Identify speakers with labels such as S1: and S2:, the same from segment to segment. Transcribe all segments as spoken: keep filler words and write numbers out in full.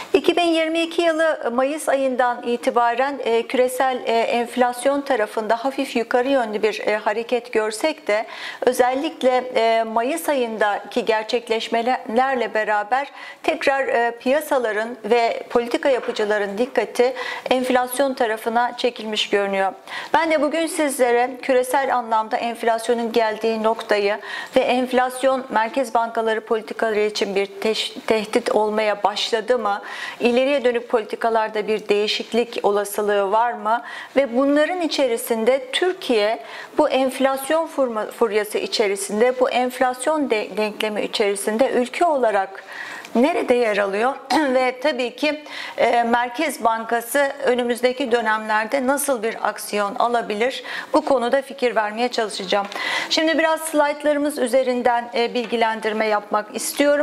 S1: iki bin yirmi iki yılı Mayıs ayından itibaren e, küresel e, enflasyon tarafında hafif yukarı yönlü bir e, hareket görsek de özellikle e, Mayıs ayındaki gerçekleşmelerle beraber tekrar e, piyasaların ve politika yapıcıların dikkati enflasyon tarafına çekilmiş görünüyor. Ben de bugün sizlere küresel anlamda enflasyonun geldiği noktayı ve enflasyon merkez bankaları politikaları için bir tehdit olmaya başladı mı? İleriye dönük politikalarda bir değişiklik olasılığı var mı? Ve bunların içerisinde Türkiye bu enflasyon furyası içerisinde, bu enflasyon denklemi içerisinde ülke olarak nerede yer alıyor ve tabii ki e, Merkez Bankası önümüzdeki dönemlerde nasıl bir aksiyon alabilir? Bu konuda fikir vermeye çalışacağım. Şimdi biraz slaytlarımız üzerinden e, bilgilendirme yapmak istiyorum.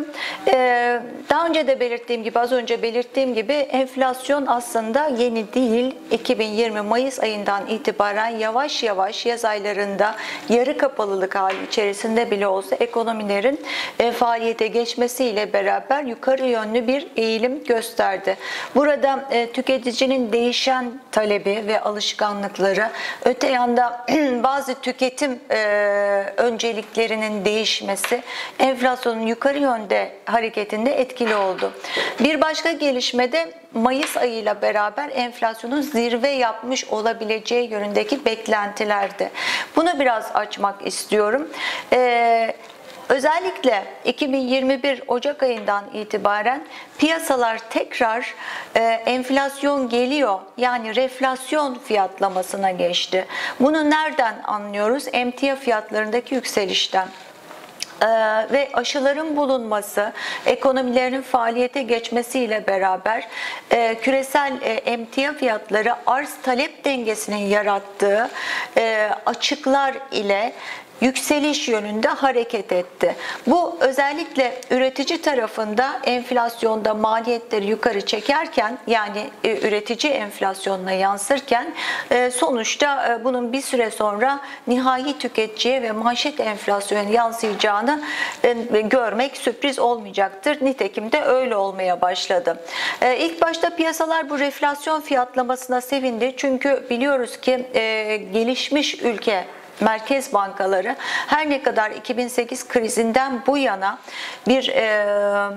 S1: E, daha önce de belirttiğim gibi, az önce belirttiğim gibi enflasyon aslında yeni değil. iki bin yirmi Mayıs ayından itibaren yavaş yavaş yaz aylarında yarı kapalılık hali içerisinde bile olsa ekonomilerin e, faaliyete geçmesiyle beraber yukarı yönlü bir eğilim gösterdi. Burada e, tüketicinin değişen talebi ve alışkanlıkları, öte yanda bazı tüketim e, önceliklerinin değişmesi enflasyonun yukarı yönde hareketinde etkili oldu. Bir başka gelişmede Mayıs ayıyla beraber enflasyonun zirve yapmış olabileceği yönündeki beklentilerdi. Bunu biraz açmak istiyorum. Eee Özellikle iki bin yirmi bir Ocak ayından itibaren piyasalar tekrar e, enflasyon geliyor, yani reflasyon fiyatlamasına geçti. Bunu nereden anlıyoruz? Emtia fiyatlarındaki yükselişten. Ee, ve aşıların bulunması, ekonomilerin faaliyete geçmesiyle beraber e, küresel e, emtia fiyatları arz talep dengesinin yarattığı e, açıklar ile yükseliş yönünde hareket etti. Bu özellikle üretici tarafında enflasyonda maliyetleri yukarı çekerken, yani e, üretici enflasyonuna yansırken e, sonuçta e, bunun bir süre sonra nihai tüketiciye ve manşet enflasyona yansıyacağını e, görmek sürpriz olmayacaktır. Nitekim de öyle olmaya başladı. E, ilk başta piyasalar bu reflasyon fiyatlamasına sevindi. Çünkü biliyoruz ki e, gelişmiş ülke merkez bankaları her ne kadar iki bin sekiz krizinden bu yana bir e,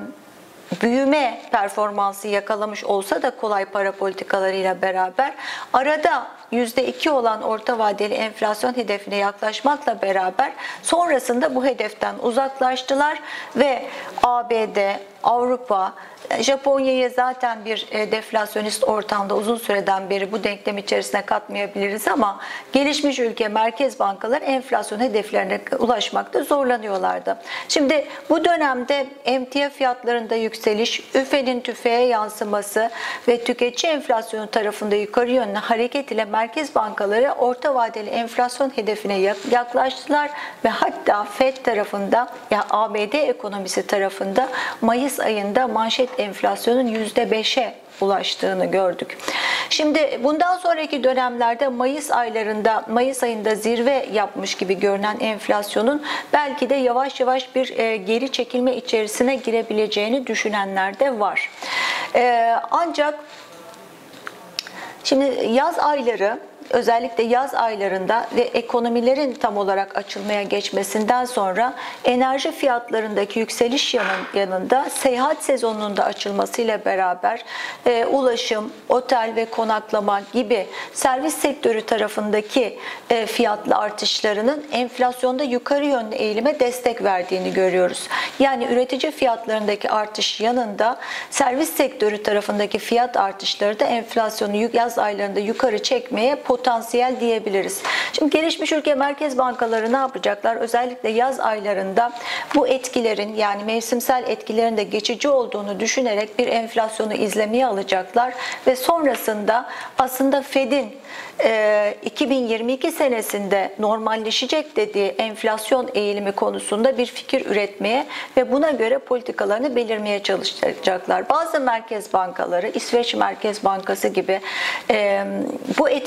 S1: büyüme performansı yakalamış olsa da kolay para politikalarıyla beraber arada yüzde iki olan orta vadeli enflasyon hedefine yaklaşmakla beraber sonrasında bu hedeften uzaklaştılar ve A B D, Avrupa, Japonya'yı zaten bir deflasyonist ortamda uzun süreden beri bu denklem içerisine katmayabiliriz ama gelişmiş ülke merkez bankaları enflasyon hedeflerine ulaşmakta zorlanıyorlardı. Şimdi bu dönemde emtia fiyatlarında yükseliş, üfenin tüfeğe yansıması ve tüketici enflasyonu tarafında yukarı yönlü hareket ile merkez bankaları orta vadeli enflasyon hedefine yaklaştılar ve hatta Fed tarafında, ya A B D ekonomisi tarafında Mayıs ayında manşet enflasyonun yüzde beşe ulaştığını gördük. Şimdi bundan sonraki dönemlerde Mayıs aylarında, Mayıs ayında zirve yapmış gibi görünen enflasyonun belki de yavaş yavaş bir e, geri çekilme içerisine girebileceğini düşünenler de var. E, ancak şimdi yaz ayları, özellikle yaz aylarında ve ekonomilerin tam olarak açılmaya geçmesinden sonra enerji fiyatlarındaki yükseliş yanında seyahat sezonunun da açılmasıyla beraber e, ulaşım, otel ve konaklama gibi servis sektörü tarafındaki e, fiyatlı artışlarının enflasyonda yukarı yönlü eğilime destek verdiğini görüyoruz. Yani üretici fiyatlarındaki artış yanında servis sektörü tarafındaki fiyat artışları da enflasyonu yaz aylarında yukarı çekmeye potansiyel potansiyel diyebiliriz. Şimdi gelişmiş ülke merkez bankaları ne yapacaklar? Özellikle yaz aylarında bu etkilerin, yani mevsimsel etkilerin de geçici olduğunu düşünerek bir enflasyonu izlemeye alacaklar ve sonrasında aslında Fed'in iki bin yirmi iki senesinde normalleşecek dediği enflasyon eğilimi konusunda bir fikir üretmeye ve buna göre politikalarını belirmeye çalışacaklar. Bazı merkez bankaları, İsveç Merkez Bankası gibi bu etkinin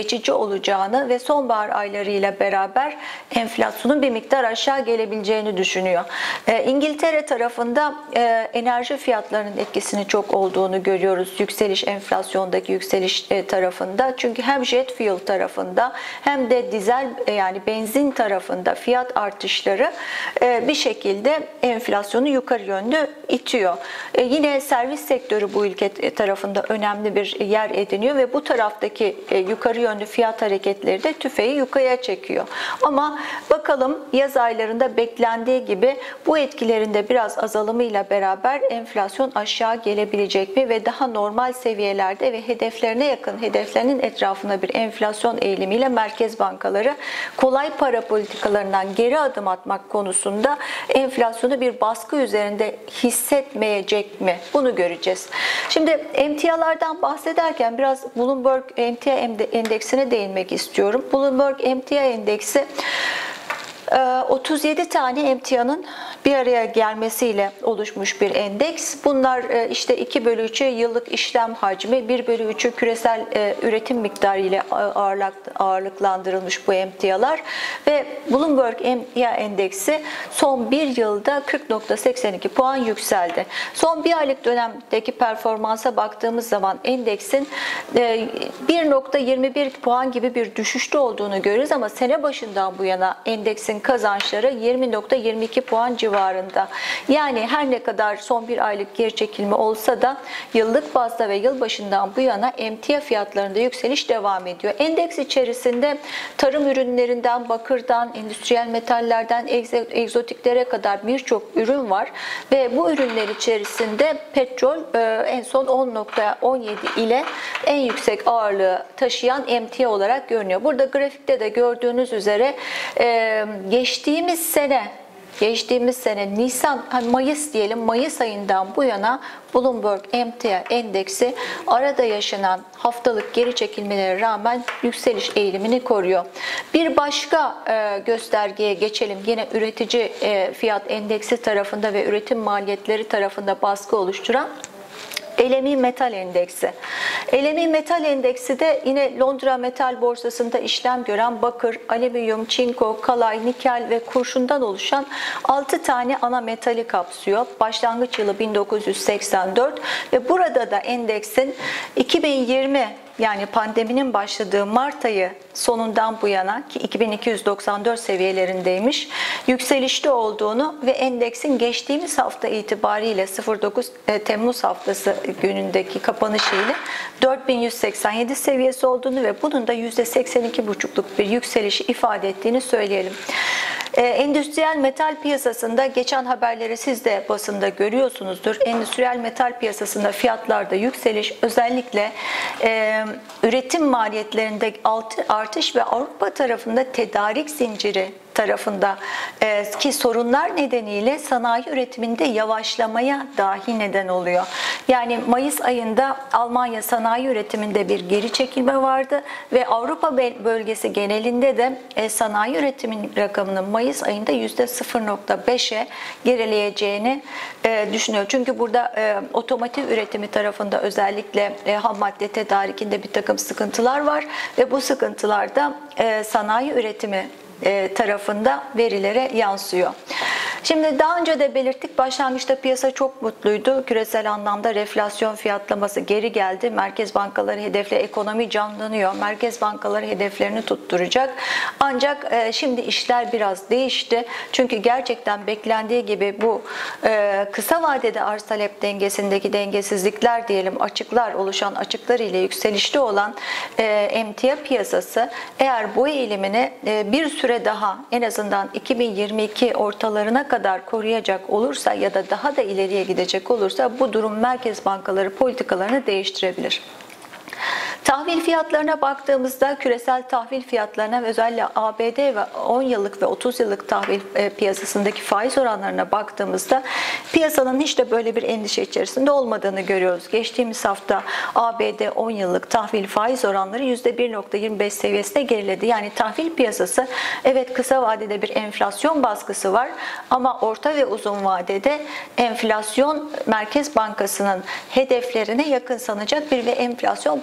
S1: geçici olacağını ve sonbahar aylarıyla beraber enflasyonun bir miktar aşağı gelebileceğini düşünüyor. E, İngiltere tarafında e, enerji fiyatlarının etkisini çok olduğunu görüyoruz. Yükseliş, enflasyondaki yükseliş e, tarafında. Çünkü hem jet fuel tarafında hem de dizel e, yani benzin tarafında fiyat artışları e, bir şekilde enflasyonu yukarı yönlü itiyor. E, yine servis sektörü bu ülke tarafında önemli bir yer ediniyor ve bu taraftaki e, yukarı yönlü fiyat hareketleri de tüfeği yukarıya çekiyor. Ama bakalım yaz aylarında beklendiği gibi bu etkilerinde biraz azalımıyla beraber enflasyon aşağı gelebilecek mi ve daha normal seviyelerde ve hedeflerine yakın, hedeflerinin etrafında bir enflasyon eğilimiyle merkez bankaları kolay para politikalarından geri adım atmak konusunda enflasyonu bir baskı üzerinde hissetmeyecek mi? Bunu göreceğiz. Şimdi emtialardan bahsederken biraz Bloomberg emtia endeksine değinmek istiyorum. Bloomberg emtia endeksi otuz yedi tane emtianın bir araya gelmesiyle oluşmuş bir endeks. Bunlar işte iki bölü üçü yıllık işlem hacmi, bir bölü üçü küresel üretim miktarı ile ağırlıklandırılmış bu emtialar ve Bloomberg Emtia Endeksi son bir yılda kırk nokta seksen iki puan yükseldi. Son bir aylık dönemdeki performansa baktığımız zaman endeksin bir nokta yirmi bir puan gibi bir düşüşte olduğunu görürüz ama sene başından bu yana endeksin kazançları yirmi nokta yirmi iki puan civarında. Yani her ne kadar son bir aylık geri çekilme olsa da yıllık bazda ve yılbaşından bu yana emtia fiyatlarında yükseliş devam ediyor. Endeks içerisinde tarım ürünlerinden, bakırdan, endüstriyel metallerden, egzotiklere kadar birçok ürün var ve bu ürünler içerisinde petrol en son on nokta on yedi ile en yüksek ağırlığı taşıyan emtia olarak görünüyor. Burada grafikte de gördüğünüz üzere geçtiğimiz sene Geçtiğimiz sene Nisan, Mayıs diyelim, Mayıs ayından bu yana Bloomberg Emtia Endeksi arada yaşanan haftalık geri çekilmelere rağmen yükseliş eğilimini koruyor. Bir başka göstergeye geçelim. Yine üretici fiyat endeksi tarafında ve üretim maliyetleri tarafında baskı oluşturan L M E Metal Endeksi. L M E Metal Endeksi de yine Londra Metal Borsası'nda işlem gören bakır, alüminyum, çinko, kalay, nikel ve kurşundan oluşan altı tane ana metali kapsıyor. Başlangıç yılı bin dokuz yüz seksen dört ve burada da endeksin iki bin yirmi yani pandeminin başladığı Mart ayı sonundan bu yana ki iki bin iki yüz doksan dört seviyelerindeymiş, yükselişte olduğunu ve endeksin geçtiğimiz hafta itibariyle dokuz Temmuz haftası günündeki kapanışıyla dört bin yüz seksen yedi seviyesi olduğunu ve bunun da yüzde seksen iki buçukluk bir yükselişi ifade ettiğini söyleyelim. Endüstriyel metal piyasasında geçen haberleri siz de basında görüyorsunuzdur. Endüstriyel metal piyasasında fiyatlarda yükseliş özellikle e, üretim maliyetlerinde artış ve Avrupa tarafında tedarik zinciri tarafında e, ki sorunlar nedeniyle sanayi üretiminde yavaşlamaya dahi neden oluyor. Yani Mayıs ayında Almanya sanayi üretiminde bir geri çekilme vardı ve Avrupa bölgesi genelinde de e, sanayi üretimin rakamının Mayıs ayında yüzde sıfır nokta beşe gerileyeceğini e, düşünüyor. Çünkü burada e, otomotiv üretimi tarafında özellikle e, ham madde tedarikinde bir takım sıkıntılar var ve bu sıkıntılar da e, sanayi üretimi tarafında verilere yansıyor. Şimdi daha önce de belirttik, başlangıçta piyasa çok mutluydu. Küresel anlamda reflasyon fiyatlaması geri geldi. Merkez bankaları hedefle ekonomi canlanıyor. Merkez bankaları hedeflerini tutturacak. Ancak şimdi işler biraz değişti. Çünkü gerçekten beklendiği gibi bu kısa vadede arz talep dengesindeki dengesizlikler diyelim, açıklar oluşan açıklar ile yükselişte olan emtia piyasası eğer bu eğilimini bir süre daha en azından iki bin yirmi iki ortalarına kadar koruyacak olursa ya da daha da ileriye gidecek olursa bu durum merkez bankaları politikalarını değiştirebilir. Tahvil fiyatlarına baktığımızda küresel tahvil fiyatlarına ve özellikle A B D ve on yıllık ve otuz yıllık tahvil piyasasındaki faiz oranlarına baktığımızda piyasanın hiç de böyle bir endişe içerisinde olmadığını görüyoruz. Geçtiğimiz hafta A B D on yıllık tahvil faiz oranları yüzde bir nokta yirmi beş seviyesine geriledi. Yani tahvil piyasası evet kısa vadede bir enflasyon baskısı var ama orta ve uzun vadede enflasyon Merkez Bankası'nın hedeflerine yakın sanacak bir ve enflasyon problemi yok.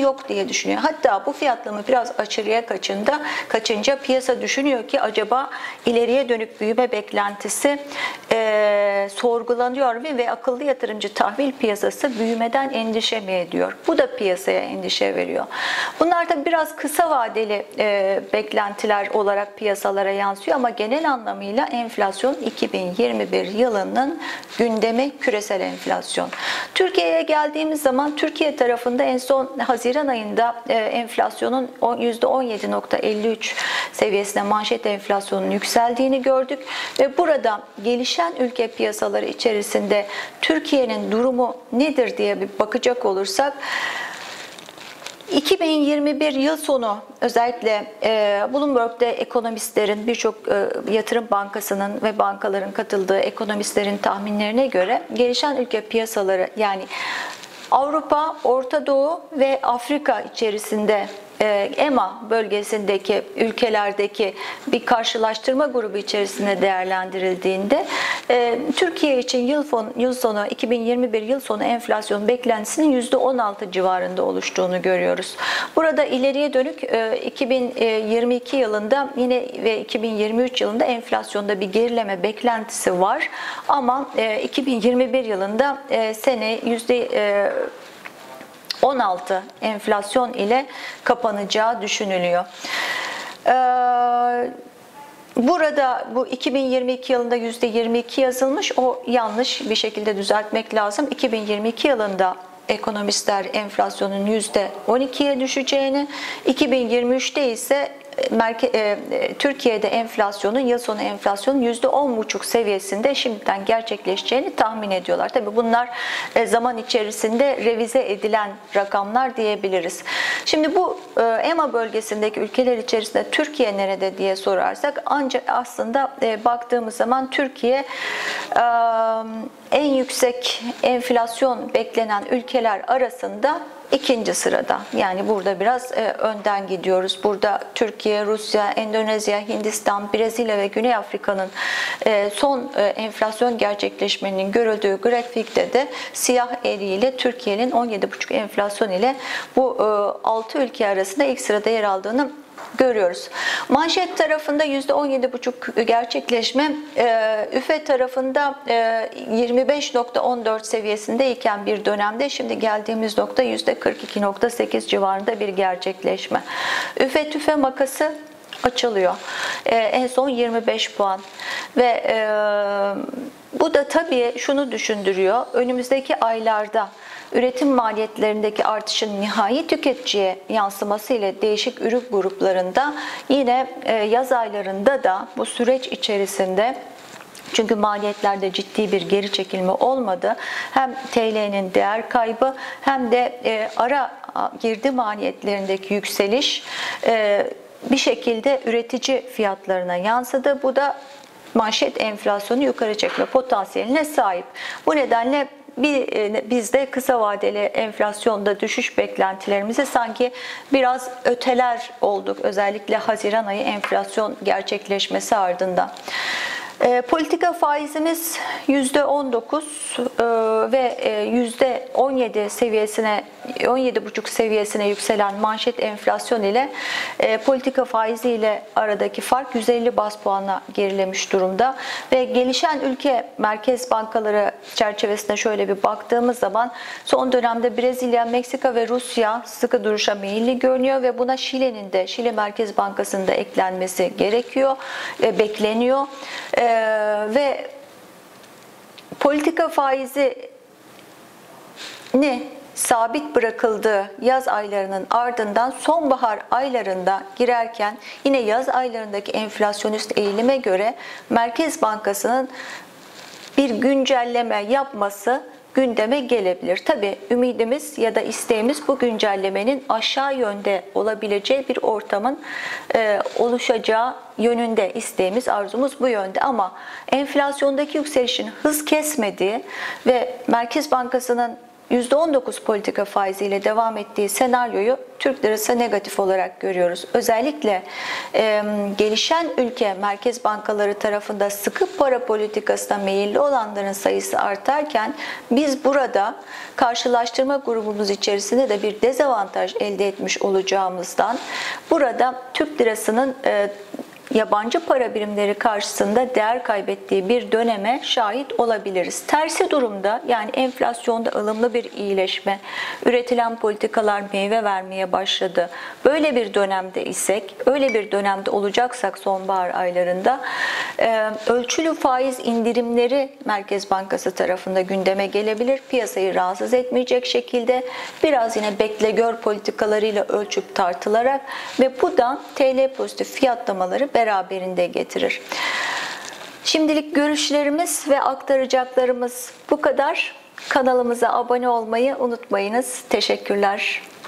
S1: yok diye düşünüyor. Hatta bu fiyatlama biraz aşırıya kaçında, kaçınca piyasa düşünüyor ki acaba ileriye dönük büyüme beklentisi e, sorgulanıyor ve, ve akıllı yatırımcı tahvil piyasası büyümeden endişe mi ediyor? Bu da piyasaya endişe veriyor. Bunlar da biraz kısa vadeli e, beklentiler olarak piyasalara yansıyor ama genel anlamıyla enflasyon iki bin yirmi bir yılının gündemi küresel enflasyon. Türkiye'ye geldiğimiz zaman Türkiye tarafında en son Haziran ayında e, enflasyonun yüzde on yedi nokta elli üç seviyesine manşet enflasyonun yükseldiğini gördük ve burada gelişen ülke piyasaları içerisinde Türkiye'nin durumu nedir diye bir bakacak olursak iki bin yirmi bir yıl sonu özellikle e, Bloomberg'de ekonomistlerin, birçok e, yatırım bankasının ve bankaların katıldığı ekonomistlerin tahminlerine göre gelişen ülke piyasaları yani Avrupa, Orta Doğu ve Afrika içerisinde E M A bölgesindeki ülkelerdeki bir karşılaştırma grubu içerisinde değerlendirildiğinde e, Türkiye için yıl, fon, yıl sonu iki bin yirmi bir yıl sonu enflasyon beklentisinin yüzde on altı civarında oluştuğunu görüyoruz. Burada ileriye dönük e, iki bin yirmi iki yılında yine ve iki bin yirmi üç yılında enflasyonda bir gerileme beklentisi var ama e, iki bin yirmi bir yılında e, sene yüzde on altı enflasyon ile kapanacağı düşünülüyor. Ee, burada bu iki bin yirmi iki yılında yüzde yirmi iki yazılmış. O yanlış bir şekilde düzeltmek lazım. iki bin yirmi iki yılında ekonomistler enflasyonun yüzde on ikiye düşeceğini, iki bin yirmi üçte ise Merke, e, Türkiye'de enflasyonun yıl sonu enflasyonun yüzde on buçuk seviyesinde şimdiden gerçekleşeceğini tahmin ediyorlar. Tabii bunlar e, zaman içerisinde revize edilen rakamlar diyebiliriz. Şimdi bu e, E M A bölgesindeki ülkeler içerisinde Türkiye nerede diye sorarsak ancak aslında e, baktığımız zaman Türkiye e, en yüksek enflasyon beklenen ülkeler arasında İkinci sırada. Yani burada biraz e, önden gidiyoruz. Burada Türkiye, Rusya, Endonezya, Hindistan, Brezilya ve Güney Afrika'nın e, son e, enflasyon gerçekleşmenin görüldüğü grafikte de siyah eriğiyle Türkiye'nin on yedi buçuk enflasyon ile bu e, altı ülke arasında ilk sırada yer aldığını görüyoruz. Manşet tarafında yüzde on yedi buçuk gerçekleşme, üfe tarafında yirmi beş nokta on dört seviyesindeyken bir dönemde şimdi geldiğimiz nokta yüzde kırk iki nokta sekiz civarında bir gerçekleşme. Üfe tüfe makası açılıyor. En son yirmi beş puan ve bu da tabii şunu düşündürüyor. Önümüzdeki aylarda üretim maliyetlerindeki artışın nihai tüketiciye yansıması ile değişik ürün gruplarında yine yaz aylarında da bu süreç içerisinde çünkü maliyetlerde ciddi bir geri çekilme olmadı. Hem T L'nin değer kaybı hem de ara girdi maliyetlerindeki yükseliş bir şekilde üretici fiyatlarına yansıdı. Bu da manşet enflasyonu yukarı çekme potansiyeline sahip. Bu nedenle Bir, biz de kısa vadeli enflasyonda düşüş beklentilerimizi sanki biraz öteler olduk. Özellikle Haziran ayı enflasyon gerçekleşmesi ardından. E, politika faizimiz yüzde on dokuz e, ve e, yüzde on yedi seviyesine on yedi buçuk seviyesine yükselen manşet enflasyon ile e, politika faizi ile aradaki fark yüz elli baz puanla gerilemiş durumda ve gelişen ülke merkez bankaları çerçevesinde şöyle bir baktığımız zaman son dönemde Brezilya, Meksika ve Rusya sıkı duruşa meyilli görünüyor ve buna Şili'nin de Şili Merkez Bankası'nın da eklenmesi gerekiyor, e, bekleniyor. E, ve politika faizi ne sabit bırakıldığı yaz aylarının ardından sonbahar aylarında girerken yine yaz aylarındaki enflasyonist eğilime göre Merkez Bankası'nın bir güncelleme yapması gündeme gelebilir. Tabii ümidimiz ya da isteğimiz bu güncellemenin aşağı yönde olabileceği bir ortamın e, oluşacağı yönünde, isteğimiz, arzumuz bu yönde ama enflasyondaki yükselişin hız kesmediği ve Merkez Bankası'nın yüzde on dokuz politika faiziyle devam ettiği senaryoyu Türk lirası negatif olarak görüyoruz. Özellikle e, gelişen ülke merkez bankaları tarafında sıkı para politikasına meyilli olanların sayısı artarken biz burada karşılaştırma grubumuz içerisinde de bir dezavantaj elde etmiş olacağımızdan burada Türk lirasının e, yabancı para birimleri karşısında değer kaybettiği bir döneme şahit olabiliriz. Tersi durumda, yani enflasyonda ılımlı bir iyileşme, üretilen politikalar meyve vermeye başladı. Böyle bir dönemde isek, öyle bir dönemde olacaksak sonbahar aylarında e, ölçülü faiz indirimleri Merkez Bankası tarafında gündeme gelebilir. Piyasayı rahatsız etmeyecek şekilde biraz yine bekle gör politikalarıyla ölçüp tartılarak ve bu da T L pozitif fiyatlamaları beraberinde getirir. Şimdilik görüşlerimiz ve aktaracaklarımız bu kadar. Kanalımıza abone olmayı unutmayınız. Teşekkürler.